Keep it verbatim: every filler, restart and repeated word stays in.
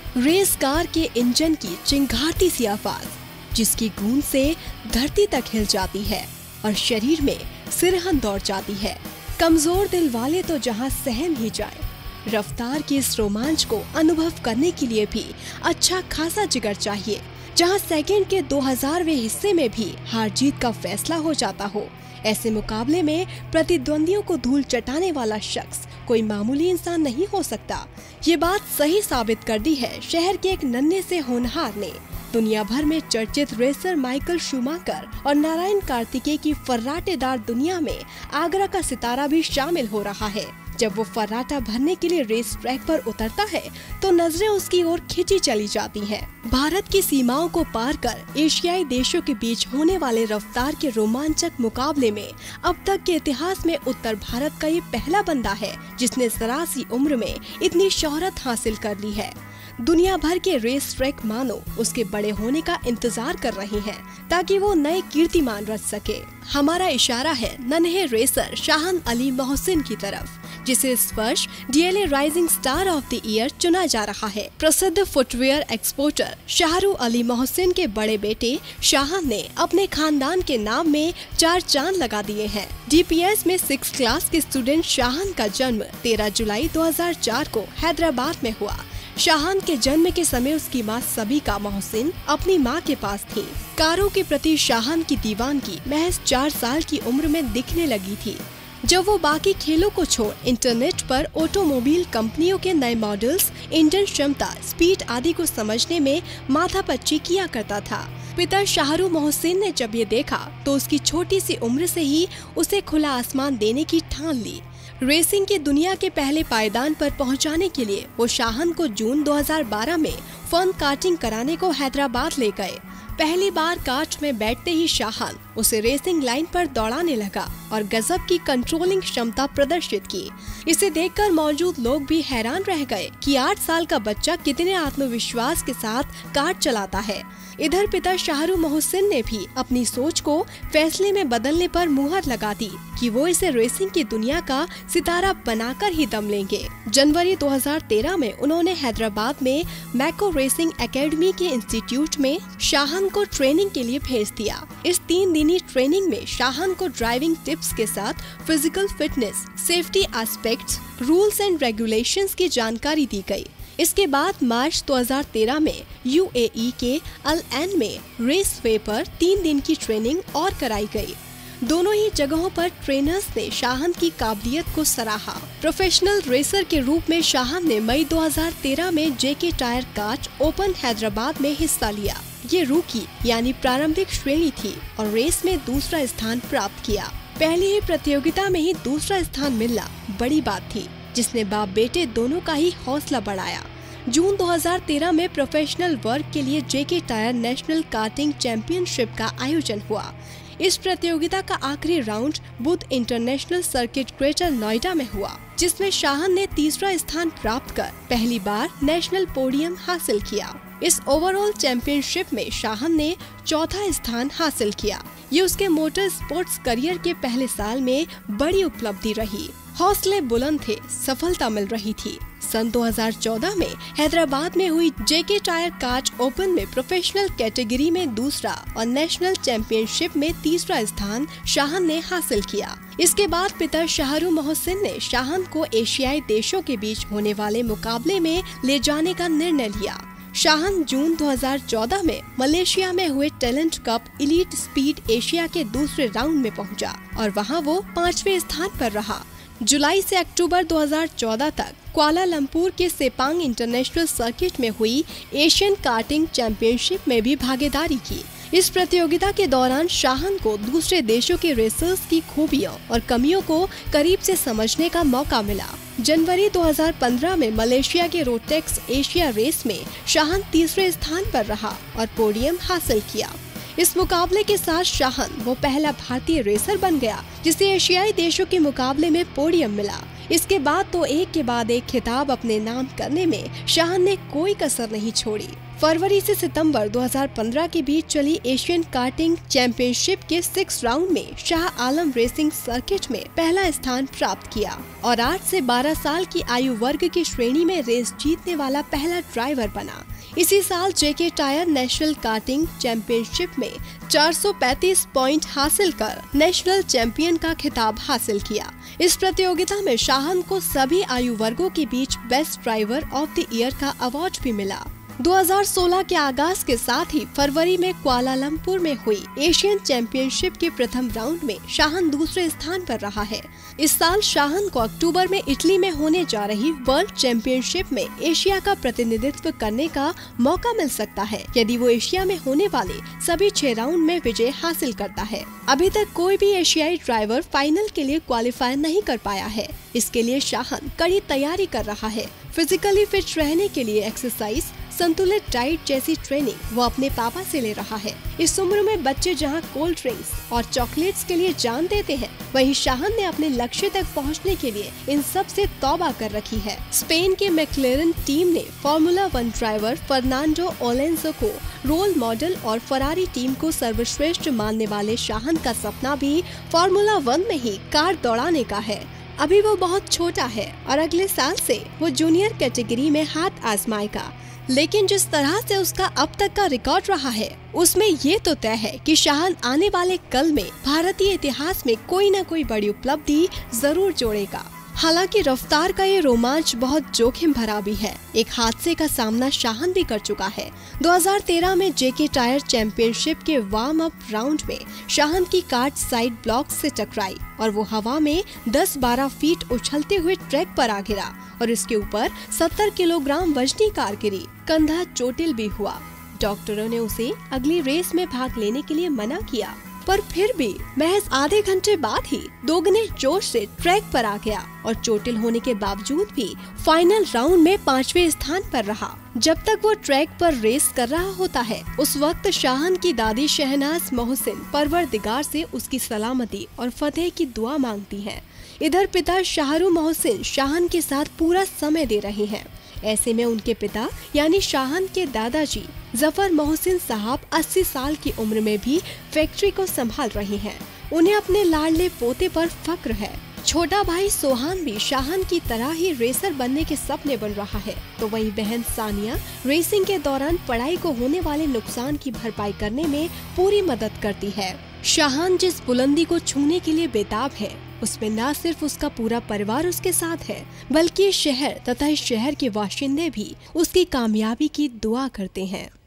Race car के engine की चिंगारती सी आवाज, जिसकी गूंज से धरती तक हिल जाती है और शरीर में सिरहन दौड़ जाती है। कमजोर दिल वाले तो जहां सहम ही जाए। रफ्तार के इस रोमांच को अनुभव करने के लिए भी अच्छा खासा जिगर चाहिए, जहां सेकंड के दो हज़ारवें हिस्से में भी हार जीत का फैसला हो जाता हो। ऐसे मुकाबले में प्रतिद्वंदियों को धूल चटाने वाला शख्स कोई मामूली इंसान नहीं हो सकता। ये बात सही साबित कर दी है शहर के एक नन्हे से होनहार ने। दुनिया भर में चर्चित रेसर माइकल शूमाकर और नारायण कार्तिकेय की फर्राटेदार दुनिया में आगरा का सितारा भी शामिल हो रहा है। जब वो फर्राटा भरने के लिए रेस ट्रैक पर उतरता है तो नजरें उसकी ओर खींची चली जाती हैं। भारत की सीमाओं को पार कर एशियाई देशों के बीच होने वाले रफ्तार के रोमांचक मुकाबले में अब तक के इतिहास में उत्तर भारत का ये पहला बंदा है जिसने जरा सी उम्र में इतनी शोहरत हासिल कर ली है। दुनिया भर के रेस ट्रैक मानो उसके बड़े होने का इंतजार कर रहे हैं ताकि वो नए कीर्तिमान रच सके। हमारा इशारा है नन्हे रेसर शाहान अली मोहसिन की तरफ, जिसे इस वर्ष D L A rising star of the year चुना जा रहा है। प्रसिद्ध फुटवेयर एक्सपोर्टर शाहरुख अली मोहसिन के बड़े बेटे शाहान ने अपने खानदान के नाम में चार चांद लगा दिए हैं। डी पी एस में सिक्स क्लास के स्टूडेंट शाहान का जन्म तेरह जुलाई दो हज़ार चार को हैदराबाद में हुआ। शाहान के जन्म के समय उसकी मां सबीका मोहसिन अपनी मां के पास थी। कारों के प्रति शाहान की दीवानगी महज चार साल की उम्र में दिखने लगी थी, जब वो बाकी खेलों को छोड़ इंटरनेट पर ऑटोमोबाइल कंपनियों के नए मॉडल्स, इंजन क्षमता, स्पीड आदि को समझने में माथापच्ची किया करता था। पिता शाहरुख मोहसिन ने जब ये देखा तो उसकी छोटी सी उम्र से ही उसे खुला आसमान देने की ठान ली। रेसिंग की दुनिया के पहले पायदान पर पहुंचाने के लिए वो शाहान को जून दो हज़ार बारह में फन कार्टिंग कराने को हैदराबाद ले गए। पहली बार कार्ट में बैठते ही शाहान उसे रेसिंग लाइन पर दौड़ाने लगा और गजब की कंट्रोलिंग क्षमता प्रदर्शित की। इसे देखकर मौजूद लोग भी हैरान रह गए कि आठ साल का बच्चा कितने आत्मविश्वास के साथ कार्ट चलाता है। इधर पिता शाहरुख मोहसिन ने भी अपनी सोच को फैसले में बदलने पर मुहर लगा दी कि वो इसे रेसिंग की दुनिया का सितारा बनाकर ही दम लेंगे। जनवरी दो हज़ार तेरह में उन्होंने हैदराबाद में मैको रेसिंग एकेडमी के इंस्टीट्यूट में शाहान को ट्रेनिंग के लिए भेज दिया। इस तीन दिनी ट्रेनिंग में शाहान को ड्राइविंग टिप्स के साथ physical fitness, safety aspects, rules and regulations की जानकारी दी गई। इसके बाद मार्च दो हज़ार तेरह में यू ए ई के अल एन में रेस वे पर तीन दिन की ट्रेनिंग और कराई गई। दोनों ही जगहों पर ट्रेनर्स ने शाहान की काबिलियत को सराहा। प्रोफेशनल रेसर के रूप में शाहान ने मई दो हज़ार तेरह में जे K tyre kart open Hyderabad में हिस्सा लिया। ये रूकी यानी प्रारंभिक श्रेणी थी और रेस में दूसरा स्थान प्राप्त किया। पहली ही प्रतियोगिता में ही दूसरा स्थान मिलना बड़ी बात थी, जिसने बाप बेटे दोनों का ही हौसला बढ़ाया। जून दो हज़ार तेरह में प्रोफेशनल वर्क के लिए जे K tyre national karting championship का आयोजन हुआ। इस प्रतियोगिता का आखिरी round Buddh international circuit greater Noida में हुआ, जिसमें शाहान ने तीसरा स्थान प्राप्त कर पहली बार नेशनल पोडियम हासिल किया। इस ओवरऑल चैंपियनशिप में शाहान ने चौथा स्थान हासिल किया। ये उसके मोटर स्पोर्ट्स करियर के पहले साल में बड़ी उपलब्धि रही। हौसले बुलंद थे, सफलता मिल रही थी। सन दो हज़ार चौदह में हैदराबाद में हुई J K tyre kart open में प्रोफेशनल कैटेगरी में दूसरा और नेशनल चैंपियनशिप में तीसरा स्थान शाहान ने हासिल किया। इसके बाद पिता शाहरुख मोहसिन ने शाहान को एशियाई देशों के बीच होने वाले मुकाबले में ले जाने का निर्णय लिया। शाहान जून दो हज़ार चौदह में मलेशिया में हुए talent cup elite speed Asia के दूसरे राउंड में पहुंचा और वहां वो पांचवें स्थान पर रहा। जुलाई से अक्टूबर दो हज़ार चौदह तक कुआलालंपुर के सेपांग इंटरनेशनल सर्किट में हुई एशियन कार्टिंग चैंपियनशिप में भी भागीदारी की। इस प्रतियोगिता के दौरान शाहान को दूसरे देशों के रेसर्स की खूबियों और कमियों को करीब से समझने का मौका मिला। जनवरी दो हज़ार पंद्रह में मलेशिया के रोटेक्स एशिया रेस में शाहान तीसरे स्थान पर रहा और पोडियम हासिल किया। इस मुकाबले के साथ शाहान वो पहला भारतीय रेसर बन गया जिसे एशियाई देशों के मुकाबले में पोडियम मिला। इसके बाद तो एक के बाद एक खिताब अपने नाम करने में शाहान ने कोई कसर नहीं छोड़ी। फरवरी से सितंबर दो हज़ार पंद्रह के बीच चली एशियन कार्टिंग चैंपियनशिप के सिक्स राउंड में शाह आलम रेसिंग सर्किट में पहला स्थान प्राप्त किया और आठ से बारह साल की आयु वर्ग की श्रेणी में रेस जीतने वाला पहला ड्राइवर बना। इसी साल JK tyre national karting championship में चार सौ पैंतीस पॉइंट हासिल कर नेशनल चैंपियन का खिताब हासिल किया। इस प्रतियोगिता में शाहन को सभी आयु वर्गों के बीच best driver of the year का अवार्ड भी मिला। दो हज़ार सोलह के आगाज के साथ ही फरवरी में कुआलालंपुर में हुई एशियन चैंपियनशिप के प्रथम राउंड में शाहन दूसरे स्थान पर रहा है। इस साल शाहन को अक्टूबर में इटली में होने जा रही वर्ल्ड चैंपियनशिप में एशिया का प्रतिनिधित्व करने का मौका मिल सकता है यदि वो एशिया में होने वाले सभी छह राउंड में विजय हासिल करता है। अभी तक कोई भी एशियाई ड्राइवर फाइनल के लिए क्वालिफाई नहीं कर पाया है। इसके लिए शाहन कड़ी तैयारी कर रहा है। फिजिकली फिट रहने के लिए एक्सरसाइज, संतुलित डाइट जैसी ट्रेनिंग वो अपने पापा से ले रहा है। इस उम्र में बच्चे जहां कोल्ड ड्रिंक्स और चॉकलेट्स के लिए जान देते हैं, वहीं शाहन ने अपने लक्ष्य तक पहुंचने के लिए इन सब से तौबा कर रखी है। स्पेन के मैक्लेरन टीम ने formula one driver Fernando Alonso को रोल मॉडल और फरारी टीम को सर्वश्रेष्ठ मानने वाले शाहन का सपना भी फॉर्मूला वन में ही कार दौड़ाने का है। अभी वो बहुत छोटा है और अगले साल से वो जूनियर कैटेगरी में हाथ आजमाएगा, लेकिन जिस तरह से उसका अब तक का रिकॉर्ड रहा है उसमें ये तो तय है कि शाहन आने वाले कल में भारतीय इतिहास में कोई न कोई बड़ी उपलब्धि जरूर जोड़ेगा। हालांकि रफ्तार का ये रोमांच बहुत जोखिम भरा भी है। एक हादसे का सामना शाहन भी कर चुका है। दो हज़ार तेरह में जेके टायर चैंपियनशिप के वार्म अप राउंड में शाहन की कार साइड ब्लॉक से टकराई और वो हवा में दस बारह फीट उछलते हुए ट्रैक पर आ गिरा और इसके ऊपर सत्तर किलोग्राम वजनी कार गिरी। कंधा चोटिल भी हुआ। डॉक्टरों ने उसे अगली रेस में भाग लेने के लिए मना किया, पर फिर भी महज आधे घंटे बाद ही दोगुने जोश से ट्रैक पर आ गया और चोटिल होने के बावजूद भी फाइनल राउंड में पांचवें स्थान पर रहा। जब तक वो ट्रैक पर रेस कर रहा होता है उस वक्त शाहन की दादी शहनाज मोहसिन परवरदिगार से उसकी सलामती और फतेह की दुआ मांगती हैं। इधर पिता शाहरुख मोहसिन शाहन के साथ पूरा समय दे रहे हैं। ऐसे में उनके पिता यानी शाहन के दादाजी जफर मोहसिन साहब अस्सी साल की उम्र में भी फैक्ट्री को संभाल रहे हैं। उन्हें अपने लाडले पोते पर फक्र है। छोटा भाई सोहान भी शाहन की तरह ही रेसर बनने के सपने बन रहा है, तो वहीं बहन सानिया रेसिंग के दौरान पढ़ाई को होने वाले नुकसान की भरपाई करने में पूरी मदद करती है। शाहन जिस बुलंदी को छूने के लिए बेताब है उसमें न सिर्फ उसका पूरा परिवार उसके साथ है, बल्कि शहर तथा इस शहर के बाशिंदे भी उसकी कामयाबी की दुआ करते हैं।